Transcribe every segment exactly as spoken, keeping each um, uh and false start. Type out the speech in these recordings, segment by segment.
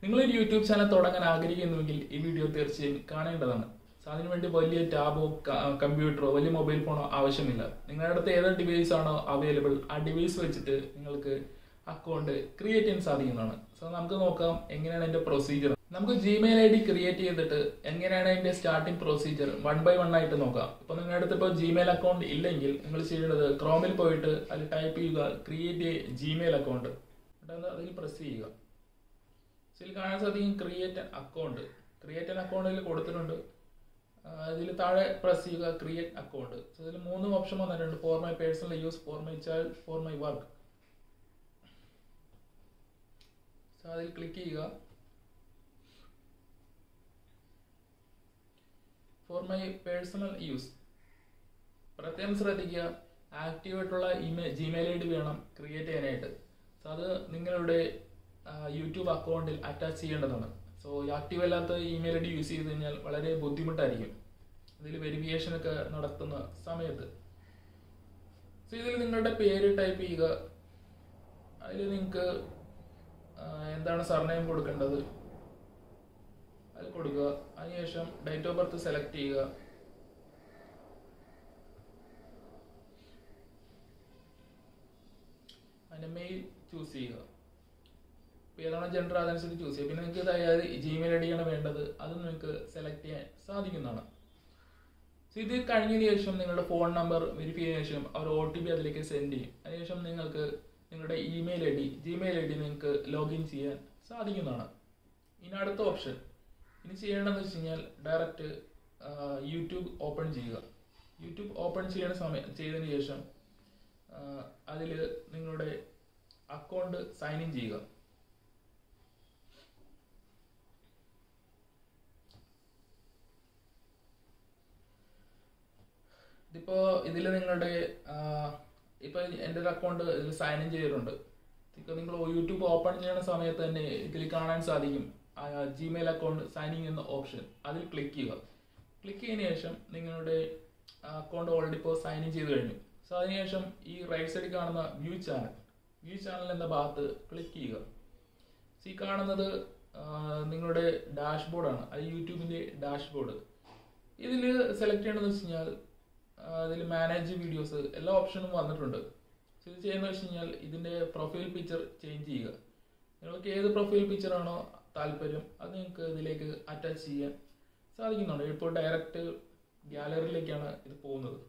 നിങ്ങളൊരു YouTube channel തുടങ്ങാൻ ആഗ്രഹിക്കുന്നുവെങ്കിൽ ഈ വീഡിയോ തീർച്ചയായും കാണേണ്ടതാണ്. സോ അതിനുവേണ്ടി വലിയ ടാബോ കമ്പ്യൂട്ടറോ വലിയ മൊബൈൽ ഫോണോ ആവശ്യമില്ല. നിങ്ങളുടെ അടുത്ത് ഏത് ഡിവൈസ് ആണോ അവൈലബിൾ ആ ഡിവൈസ് വെച്ചിട്ട് നിങ്ങൾക്ക് അക്കൗണ്ട് ക്രിയേറ്റ് ചെയ്യാൻ സാധിക്കുന്നതാണ്. സോ നമുക്ക് നോക്കാം എങ്ങനെയാണ് അതിന്റെ പ്രൊസീജിയർ. നമുക്ക് ജിമെയിൽ ഐ ഡി ക്രിയേറ്റ് ചെയ്തിട്ട് എങ്ങനെയാണ് അതിന്റെ starting procedure one by one ആയിട്ട് നോക്കാം. ഇപ്പൊ നിങ്ങളുടെ അടുത്ത് ഇപ്പോൾ ജിമെയിൽ അക്കൗണ്ട് ഇല്ലെങ്കിൽ നിങ്ങൾ ചെയ്യേണ്ടത് ക്രോമിൽ പോയിട്ട് അതിൽ ടൈപ്പ് ചെയ്യുക ക്രിയേറ്റ് ജിമെയിൽ അക്കൗണ്ട്, അതിൽ പ്രസ് ചെയ്യുക. ഇതിൽ കാണാൻ സാധിക്കും ക്രിയേറ്റ് അക്കൗണ്ട്. ക്രിയേറ്റ് ആൻ അക്കൗണ്ടിൽ കൊടുത്തിട്ടുണ്ട്. ഇതിൽ താഴെ പ്രസ് ചെയ്യുക ക്രിയേറ്റ് അക്കൗണ്ട്. സോ ഇതിൽ മൂന്ന് ഓപ്ഷൻ വന്നിട്ടുണ്ട്. For my personal use, for my child, for my work. So അതിൽ ക്ലിക്ക് ചെയ്യുക. ഫോർ മൈ പേഴ്സണൽ യൂസ് പ്രത്യേകം ശ്രദ്ധിക്കുക, ആക്റ്റീവ് ആയിട്ടുള്ള ഇമെയിൽ ജിമെയിൽ ഐ ഡി വേണം ക്രിയേറ്റ് ചെയ്യാനായിട്ട്. സോ അത് നിങ്ങളുടെ യൂട്യൂബ് അക്കൗണ്ടിൽ അറ്റാച്ച് ചെയ്യേണ്ടതാണ്. സോ ആക്റ്റീവ് അല്ലാത്ത ഇമെയിൽ ഐ ഡി യൂസ് ചെയ്ത് കഴിഞ്ഞാൽ വളരെ ബുദ്ധിമുട്ടായിരിക്കും ഇതിൽ വെരിഫിക്കേഷൻ ഒക്കെ നടത്തുന്ന സമയത്ത്. സോ ഇതിൽ നിങ്ങളുടെ പേര് ടൈപ്പ് ചെയ്യുക. അതിൽ നിങ്ങൾക്ക് എന്താണ് സർനെയിം കൊടുക്കേണ്ടത് അത് കൊടുക്കുക. അതിനുശേഷം ഡേറ്റ് ഓഫ് ബർത്ത് സെലക്ട് ചെയ്യുക. അതിന്റെ മെയിൽ ചൂസ് ചെയ്യുക. ഏതാണോ ജെൻഡർ അതനുസരിച്ച് ചൂസ് ചെയ്യുക. പിന്നെ നിങ്ങൾക്ക് അതായത് ജിമെയിൽ ഐ ഡി ആണ് വേണ്ടത്, അത് നിങ്ങൾക്ക് സെലക്ട് ചെയ്യാൻ സാധിക്കുന്നതാണ്. സോ ഇത് കഴിഞ്ഞതിന് ശേഷം നിങ്ങളുടെ ഫോൺ നമ്പർ വെരിഫൈ ചെയ്തതിനു ശേഷം അവർ ഒ ടി പി അതിലേക്ക് സെൻഡ് ചെയ്യും. അതിനുശേഷം നിങ്ങൾക്ക് നിങ്ങളുടെ email I D Gmail I D നിങ്ങൾക്ക് ലോഗിൻ ചെയ്യാൻ സാധിക്കുന്നതാണ്. ഇനി അടുത്ത ഓപ്ഷൻ ഇനി ചെയ്യേണ്ടതെന്ന് വെച്ച് കഴിഞ്ഞാൽ ഡയറക്റ്റ് യൂട്യൂബ് ഓപ്പൺ ചെയ്യുക. യൂട്യൂബ് ഓപ്പൺ ചെയ്യുന്ന സമയം ചെയ്തതിന് ശേഷം അതിൽ നിങ്ങളുടെ അക്കൗണ്ട് സൈൻ ഇൻ ചെയ്യുക. ഇതിപ്പോ ഇതിൽ നിങ്ങളുടെ ഇപ്പൊ എൻ്റെ ഒരു അക്കൗണ്ട് ഇതിൽ സൈൻ ഇൻ ചെയ്തിട്ടുണ്ട്. ഇപ്പൊ നിങ്ങൾ യൂട്യൂബ് ഓപ്പൺ ചെയ്യുന്ന സമയത്ത് തന്നെ ഇതിൽ കാണാൻ സാധിക്കും ജിമെയിൽ അക്കൗണ്ട് സൈനിങ് എന്ന ഓപ്ഷൻ. അതിൽ ക്ലിക്ക് ചെയ്യുക. ക്ലിക്ക് ചെയ്തതിനു ശേഷം നിങ്ങളുടെ അക്കൗണ്ട് ഓൾറെഡി ഇപ്പോൾ സൈൻ ഇൻ ചെയ്ത് കഴിഞ്ഞു. സോ അതിനുശേഷം ഈ റൈറ്റ് സൈഡിൽ കാണുന്ന വ്യൂ ചാനൽ വ്യൂ ചാനൽ എന്ന ഭാഗത്ത് ക്ലിക്ക് ചെയ്യുക. സോ ഈ കാണുന്നത് നിങ്ങളുടെ ഡാഷ്ബോർഡാണ്, അത് യൂട്യൂബിന്റെ ഡാഷ്ബോർഡ്. ഇതിൽ സെലക്ട് ചെയ്യണമെന്ന് വെച്ച് കഴിഞ്ഞാൽ ഇതിൽ മാനേജ് വീഡിയോസ് എല്ലാ ഓപ്ഷനും വന്നിട്ടുണ്ട്. സോ ഇത് ചെയ്യുന്നത് വെച്ച് കഴിഞ്ഞാൽ ഇതിന്റെ പ്രൊഫൈൽ പിക്ചർ ചേഞ്ച് ചെയ്യുക. നിങ്ങൾക്ക് ഏത് പ്രൊഫൈൽ പിക്ചറാണോ താല്പര്യം അത് നിങ്ങൾക്ക് ഇതിലേക്ക് അറ്റാച്ച് ചെയ്യാൻ സാധിക്കുന്നുണ്ട്. ഇപ്പോൾ ഡയറക്റ്റ് ഗാലറിയിലേക്കാണ് ഇത് പോകുന്നത്.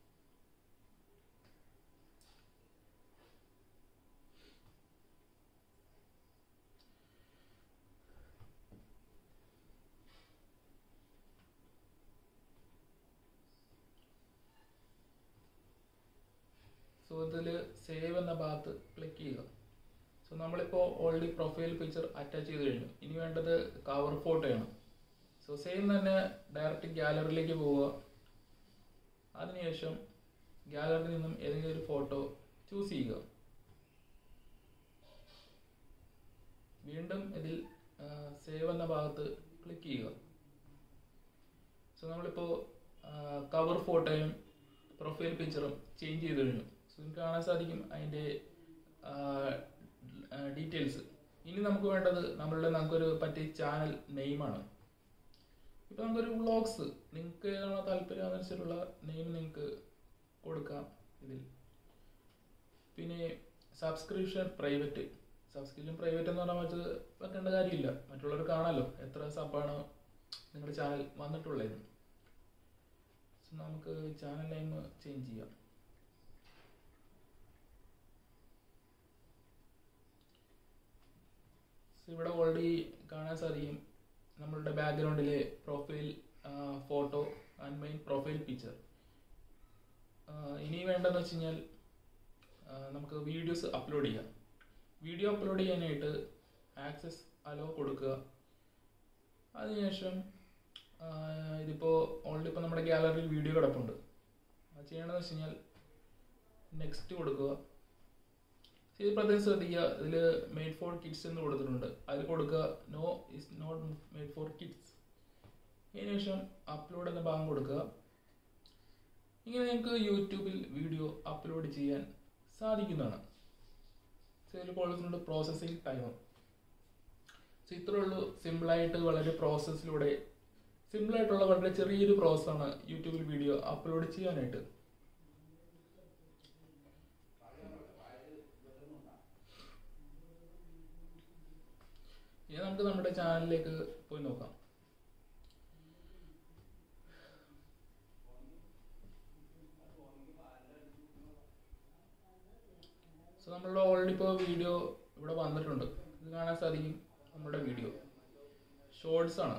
സോ ഇതിൽ സേവ് എന്ന ഭാഗത്ത് ക്ലിക്ക് ചെയ്യുക. സോ നമ്മളിപ്പോൾ ഓൾറെഡി പ്രൊഫൈൽ പിക്ചർ അറ്റാച്ച് ചെയ്ത് കഴിഞ്ഞു. ഇനി വേണ്ടത് കവർ ഫോട്ടോയാണ്. സോ സെയിം തന്നെ ഡയറക്റ്റ് ഗാലറിയിലേക്ക് പോവുക. അതിനുശേഷം ഗാലറിയിൽ നിന്നും ഏതെങ്കിലും ഒരു ഫോട്ടോ ചൂസ് ചെയ്യുക. വീണ്ടും ഇതിൽ സേവ് എന്ന ഭാഗത്ത് ക്ലിക്ക് ചെയ്യുക. സോ നമ്മളിപ്പോൾ കവർ ഫോട്ടോയും പ്രൊഫൈൽ പിക്ചറും ചേഞ്ച് ചെയ്ത് കഴിഞ്ഞു. സോ നിങ്ങൾക്ക് കാണാൻ സാധിക്കും അതിൻ്റെ ഡീറ്റെയിൽസ്. ഇനി നമുക്ക് വേണ്ടത് നമ്മളുടെ നമുക്കൊരു പറ്റിയ ചാനൽ നെയിമാണ്. ഇപ്പൊ നമുക്കൊരു വ്ളോഗ്സ് നിങ്ങൾക്ക് ഏതാണോ താല്പര്യം അതനുസരിച്ചുള്ള നെയിം നിങ്ങൾക്ക് കൊടുക്കാം ഇതിൽ. പിന്നെ സബ്സ്ക്രിപ്ഷൻ പ്രൈവറ്റ് സബ്സ്ക്രിപ്ഷൻ പ്രൈവറ്റ് എന്ന് പറഞ്ഞാൽ വെച്ചത് വെക്കേണ്ട കാര്യമില്ല, മറ്റുള്ളവർ കാണാമല്ലോ എത്ര സബാണ് നിങ്ങളുടെ ചാനൽ വന്നിട്ടുള്ളത്. സോ നമുക്ക് ചാനൽ നെയിം ചേഞ്ച് ചെയ്യാം. ഇവിടെ ഓൾറെഡി കാണാൻ സാധിക്കും നമ്മളുടെ ബാക്ക്ഗ്രൗണ്ടിലെ profile photo and main profile picture. ഇനി വേണ്ടതെന്ന് വെച്ച് കഴിഞ്ഞാൽ നമുക്ക് വീഡിയോസ് അപ്ലോഡ് ചെയ്യാം. വീഡിയോ അപ്ലോഡ് ചെയ്യാനായിട്ട് ആക്സസ് അലോ കൊടുക്കുക. അതിനുശേഷം ഇതിപ്പോൾ ഓൾറെഡി ഇപ്പോൾ നമ്മുടെ ഗാലറിയിൽ വീഡിയോ കിടപ്പുണ്ട്. അത് ചെയ്യണമെന്ന് വെച്ച് കഴിഞ്ഞാൽ നെക്സ്റ്റ് കൊടുക്കുക. ഇത് പ്രത്യേകം ശ്രദ്ധിക്കുക, ഇതിൽ മെയ്ഡ് ഫോർ കിഡ്സ് എന്ന് കൊടുത്തിട്ടുണ്ട്. അതിൽ കൊടുക്കുക no is not made for kids. അതിനുശേഷം അപ്ലോഡ് എന്ന ഭാഗം കൊടുക്കുക. ഇങ്ങനെ നിങ്ങൾക്ക് യൂട്യൂബിൽ വീഡിയോ അപ്ലോഡ് ചെയ്യാൻ സാധിക്കുന്നതാണ്. ഇതിൽ കൊടുത്തിട്ടുണ്ട് പ്രോസസ്സിംഗ് ടൈം. സോ ഇത്രേ ഉള്ളൂ സിമ്പിളായിട്ട് വളരെ പ്രോസസ്സിലൂടെ സിമ്പിളായിട്ടുള്ള വളരെ ചെറിയൊരു പ്രോസസ്സാണ് യൂട്യൂബിൽ വീഡിയോ അപ്ലോഡ് ചെയ്യാനായിട്ട്. ഇനി നമുക്ക് നമ്മുടെ ചാനലിലേക്ക് പോയി നോക്കാം. സോ നമ്മളുടെ ഓൾറെഡി ഇപ്പോൾ വീഡിയോ ഇവിടെ വന്നിട്ടുണ്ട്. ഇത് കാണാൻ സാധിക്കും. നമ്മുടെ വീഡിയോ ഷോർട്സ് ആണ്.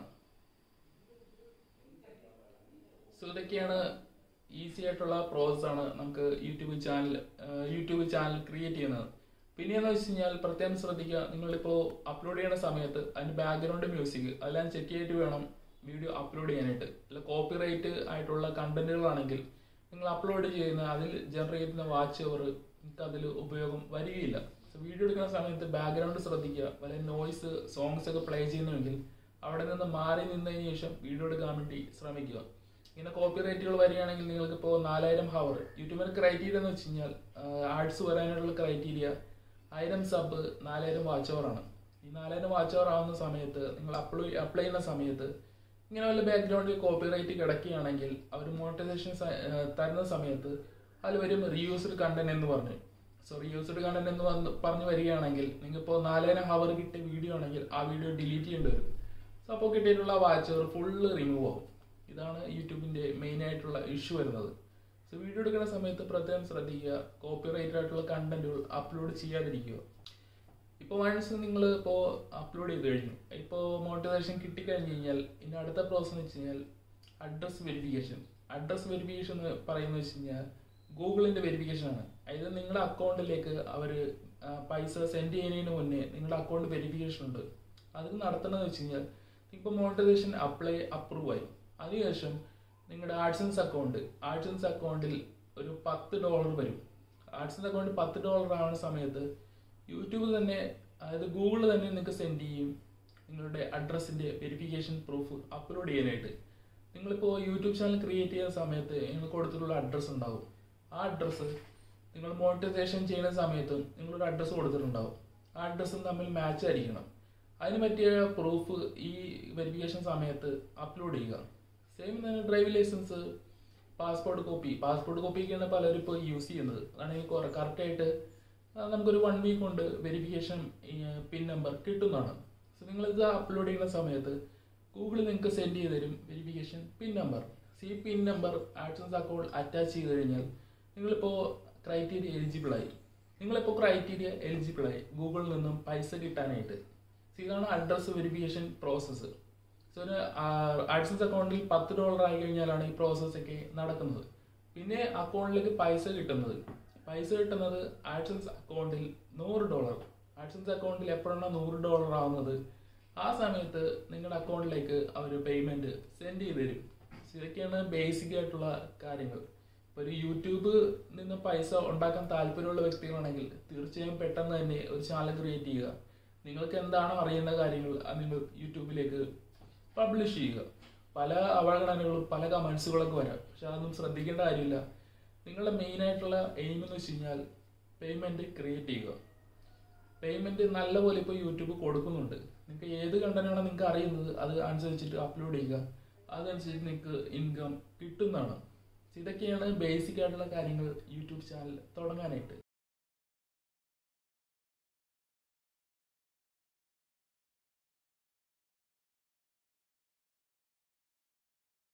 സോ ഇതൊക്കെയാണ് ഈസി ആയിട്ടുള്ള പ്രോസസ് ആണ് നമുക്ക് YouTube channel YouTube channel create ചെയ്യുന്നത്. പിന്നെയെന്ന് വെച്ച് കഴിഞ്ഞാൽ പ്രത്യേകം ശ്രദ്ധിക്കുക, നിങ്ങളിപ്പോൾ അപ്ലോഡ് ചെയ്യുന്ന സമയത്ത് അതിന് ബാക്ക്ഗ്രൗണ്ട് മ്യൂസിക് അതെല്ലാം ചെക്ക് ചെയ്തിട്ട് വേണം വീഡിയോ അപ്ലോഡ് ചെയ്യാനായിട്ട്. അല്ല കോപ്പി റൈറ്റ് ആയിട്ടുള്ള കണ്ടന്റുകളാണെങ്കിൽ നിങ്ങൾ അപ്ലോഡ് ചെയ്യുന്ന അതിൽ ജനറേറ്റ് ചെയ്യുന്ന വാച്ച് അവർ നിങ്ങൾക്ക് അതിൽ ഉപയോഗം വരികയില്ല. സോ വീഡിയോ എടുക്കുന്ന സമയത്ത് ബാക്ക്ഗ്രൗണ്ട് ശ്രദ്ധിക്കുക. വല്ല നോയ്സ് സോങ്സ് ഒക്കെ പ്ലേ ചെയ്യുന്നുവെങ്കിൽ അവിടെ നിന്ന് മാറി നിന്നതിന് ശേഷം വീഡിയോ എടുക്കാൻ വേണ്ടി ശ്രമിക്കുക. ഇങ്ങനെ കോപ്പി റൈറ്റുകൾ വരികയാണെങ്കിൽ നിങ്ങൾക്ക് ഇപ്പോൾ നാലായിരം ഹവർ യൂട്യൂബിന് ക്രൈറ്റീരിയ എന്ന് വെച്ച് കഴിഞ്ഞാൽ ആഡ്സ് വരാനായിട്ടുള്ള ക്രൈറ്റീരിയ ആയിരം സബ് നാലായിരം വാച്ച് അവർ ആണ്. ഈ നാലായിരം വാച്ച് അവർ ആവുന്ന സമയത്ത് നിങ്ങൾ അപ്ലൈ അപ്ലൈ ചെയ്യുന്ന സമയത്ത് ഇങ്ങനെ വല്ല ബാക്ക്ഗ്രൗണ്ടിൽ കോപ്പി റൈറ്റ് കിടക്കുകയാണെങ്കിൽ അവർ മോണിറ്റൈസേഷൻ തരുന്ന സമയത്ത് അതിൽ വരും റീയൂസ്ഡ് കണ്ടന്റ് എന്ന് പറഞ്ഞു. സോ റീയൂസ്ഡ് കണ്ടന്റ് എന്ന് വന്ന് പറഞ്ഞു വരികയാണെങ്കിൽ നിങ്ങൾക്കിപ്പോൾ നാലായിരം ഹവർ കിട്ടിയ വീഡിയോ ആണെങ്കിൽ ആ വീഡിയോ ഡിലീറ്റ് ചെയ്യേണ്ടി വരും. സോ അപ്പോൾ കിട്ടിയിട്ടുള്ള വാച്ച് അവർ ഫുള്ള് റിമൂവ് ആവും. ഇതാണ് യൂട്യൂബിൻ്റെ മെയിൻ ആയിട്ടുള്ള ഇഷ്യൂ വരുന്നത്. സോ വീഡിയോ എടുക്കുന്ന സമയത്ത് പ്രത്യേകം ശ്രദ്ധിക്കുക, കോപ്പി റൈറ്റ് ആയിട്ടുള്ള കണ്ടന്റുകൾ അപ്ലോഡ് ചെയ്യാതിരിക്കുക. ഇപ്പോൾ വൺസ് നിങ്ങൾ ഇപ്പോൾ അപ്ലോഡ് ചെയ്ത് കഴിഞ്ഞു, ഇപ്പോൾ മോണിറ്റൈസേഷൻ കിട്ടിക്കഴിഞ്ഞ് കഴിഞ്ഞാൽ ഇനി അടുത്ത പ്രോസസ് എന്ന് വെച്ച് കഴിഞ്ഞാൽ അഡ്രസ് വെരിഫിക്കേഷൻ. അഡ്രസ് വെരിഫിക്കേഷൻ എന്ന് പറയുന്നത് വെച്ച് കഴിഞ്ഞാൽ ഗൂഗിളിൻ്റെ വെരിഫിക്കേഷൻ ആണ്. അതായത് നിങ്ങളുടെ അക്കൗണ്ടിലേക്ക് അവർ പൈസ സെൻഡ് ചെയ്യുന്നതിന് മുന്നേ നിങ്ങളുടെ അക്കൗണ്ട് വെരിഫിക്കേഷൻ ഉണ്ട്. അത് നടത്തണമെന്ന് വെച്ച് കഴിഞ്ഞാൽ ഇപ്പോൾ മോണിറ്റൈസേഷൻ അപ്ലൈ അപ്രൂവ് ആയി, അതിനുശേഷം നിങ്ങളുടെ ആഡ്സൻസ് അക്കൗണ്ട് ആഡ്സൻസ് അക്കൗണ്ടിൽ ഒരു പത്ത് ഡോളർ വരും. ആഡ്സൻസ് അക്കൗണ്ട് പത്ത് ഡോളർ ആവുന്ന സമയത്ത് യൂട്യൂബ് തന്നെ, അതായത് ഗൂഗിൾ തന്നെ നിങ്ങൾക്ക് സെൻഡ് ചെയ്യും നിങ്ങളുടെ അഡ്രസ്സിൻ്റെ വെരിഫിക്കേഷൻ പ്രൂഫ് അപ്ലോഡ് ചെയ്യാനായിട്ട്. നിങ്ങളിപ്പോൾ യൂട്യൂബ് ചാനൽ ക്രിയേറ്റ് ചെയ്യുന്ന സമയത്ത് നിങ്ങൾ കൊടുത്തിട്ടുള്ള അഡ്രസ്സ് ഉണ്ടാവും. ആ അഡ്രസ്സ് നിങ്ങൾ മോണിറ്റൈസേഷൻ ചെയ്യുന്ന സമയത്തും നിങ്ങളൊരു അഡ്രസ്സ് കൊടുത്തിട്ടുണ്ടാവും. ആ അഡ്രസ്സും തമ്മിൽ മാച്ച് ആയിരിക്കണം. അതിന് പറ്റിയ പ്രൂഫ് ഈ വെരിഫിക്കേഷൻ സമയത്ത് അപ്ലോഡ് ചെയ്യുക. സെയിം തന്നെ driving licence, passport copy passport കോപ്പിയൊക്കെയാണ് പലരും ഇപ്പോൾ യൂസ് ചെയ്യുന്നത്. അതാണെങ്കിൽ കറക്റ്റായിട്ട് നമുക്കൊരു വൺ വീക്ക് കൊണ്ട് വെരിഫിക്കേഷൻ പിൻ നമ്പർ കിട്ടുന്നതാണ്. സോ നിങ്ങളിത് അപ്ലോഡ് ചെയ്യുന്ന സമയത്ത് ഗൂഗിൾ നിങ്ങൾക്ക് സെൻഡ് ചെയ്ത് തരും വെരിഫിക്കേഷൻ പിൻ നമ്പർ. സി pin number AdSense account attach ചെയ്ത് കഴിഞ്ഞാൽ നിങ്ങളിപ്പോൾ ക്രൈറ്റീരിയ എലിജിബിളായി നിങ്ങളിപ്പോൾ ക്രൈറ്റീരിയ എലിജിബിളായി ഗൂഗിളിൽ നിന്നും പൈസ കിട്ടാനായിട്ട്. സോ ഇതാണ് അഡ്രസ് വെരിഫിക്കേഷൻ പ്രോസസ്സ്. സോ ഒരു ആഡ്സൻസ് അക്കൗണ്ടിൽ പത്ത് ഡോളർ ആയി കഴിഞ്ഞാലാണ് ഈ പ്രോസസ്സൊക്കെ നടക്കുന്നത്. പിന്നെ അക്കൗണ്ടിലേക്ക് പൈസ കിട്ടുന്നത് പൈസ കിട്ടുന്നത് ആഡ്സൻസ് അക്കൗണ്ടിൽ നൂറ് ഡോളർ ആഡ്സൻസ് അക്കൗണ്ടിൽ എപ്പോഴാണ് നൂറ് ഡോളർ ആവുന്നത് ആ സമയത്ത് നിങ്ങളുടെ അക്കൗണ്ടിലേക്ക് അവർ പേയ്മെൻറ്റ് സെൻഡ് ചെയ്ത് തരും. ഇതൊക്കെയാണ് ബേസിക് ആയിട്ടുള്ള കാര്യങ്ങൾ. ഇപ്പോൾ ഒരു യൂട്യൂബ് നിന്ന് പൈസ ഉണ്ടാക്കാൻ താല്പര്യമുള്ള വ്യക്തികളാണെങ്കിൽ തീർച്ചയായും പെട്ടെന്ന് തന്നെ ഒരു ചാനൽ ക്രിയേറ്റ് ചെയ്യുക. നിങ്ങൾക്ക് എന്താണോ അറിയേണ്ട കാര്യങ്ങൾ അത് നിങ്ങൾ യൂട്യൂബിലേക്ക് പബ്ലിഷ് ചെയ്യുക. പല അവഗണനകളും പല കമൻസുകളൊക്കെ വരാം, പക്ഷെ അതൊന്നും ശ്രദ്ധിക്കേണ്ട കാര്യമില്ല. നിങ്ങളുടെ മെയിൻ ആയിട്ടുള്ള എയിം എന്ന് വെച്ച് കഴിഞ്ഞാൽ പേയ്മെൻറ്റ് ക്രിയേറ്റ് ചെയ്യുക. പേയ്മെൻറ്റ് നല്ലപോലെ ഇപ്പോൾ യൂട്യൂബ് കൊടുക്കുന്നുണ്ട്. നിങ്ങൾക്ക് ഏത് കണ്ടന്റാണോ നിങ്ങൾക്ക് അറിയുന്നത് അത് അനുസരിച്ചിട്ട് അപ്ലോഡ് ചെയ്യുക. അതനുസരിച്ച് നിങ്ങൾക്ക് ഇൻകം കിട്ടുന്നതാണ്. ഇതൊക്കെയാണ് ബേസിക് ആയിട്ടുള്ള കാര്യങ്ങൾ യൂട്യൂബ് ചാനൽ തുടങ്ങാനായിട്ട്.